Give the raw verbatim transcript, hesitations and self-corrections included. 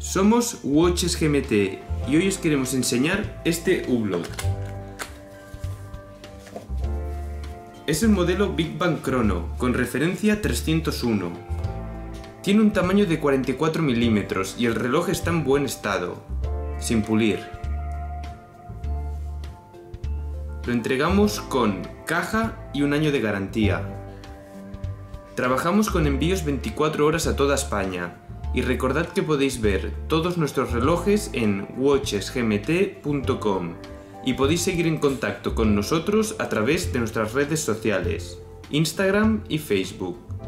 Somos Watches G M T y hoy os queremos enseñar este Hublot. Es el modelo Big Bang Chrono con referencia trescientos uno. Tiene un tamaño de cuarenta y cuatro milímetros y el reloj está en buen estado, sin pulir. Lo entregamos con caja y un año de garantía. Trabajamos con envíos veinticuatro horas a toda España y recordad que podéis ver todos nuestros relojes en watches g m t punto com y podéis seguir en contacto con nosotros a través de nuestras redes sociales, Instagram y Facebook.